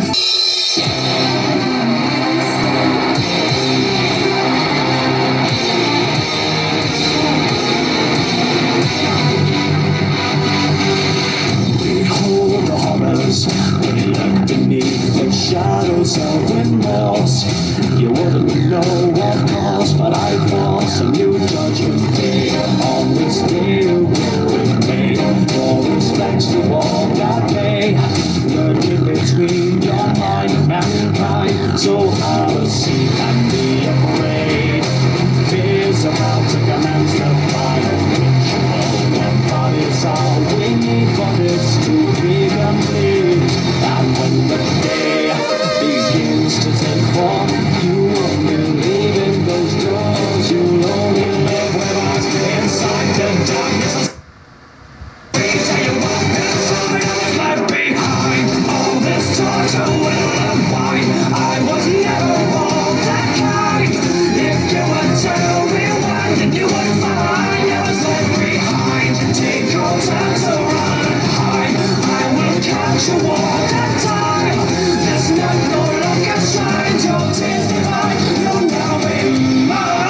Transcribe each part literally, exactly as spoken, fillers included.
Behold the horrors when you look beneath the shadows of windmills. You wouldn't know of course, but I force a new judgment day. On this day you will remain. No respects to all that may lurk in between your mind and mankind. So have a seat and be afraid. Fear's about to commence the final ritual. When bodies are we need for this to be complete. And when the day begins to take form, you won't believe in those doors. You'll only live with us inside the darkness. Tell you what, there's something else left behind. All this torture will unwind. I was never all that kind. If you were to rewind, then you would find I was left behind. Take your time to run and hide. I will catch you all that time. This night no longer shines. Your tears divine. You'll never be mine.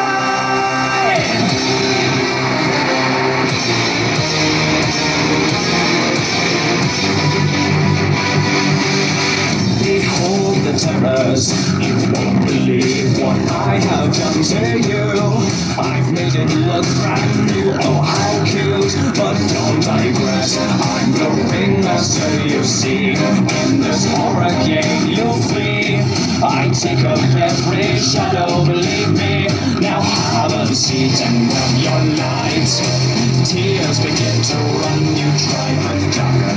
Behold the terrors, you won't believe what I have done to you. I've made it look brand new, oh how cute, but don't digress. I'm the ringmaster, you see. In this horror game you'll flee. I take up every shadow, believe me. Now have a seat and rub your night. Tears begin to run, you try but darker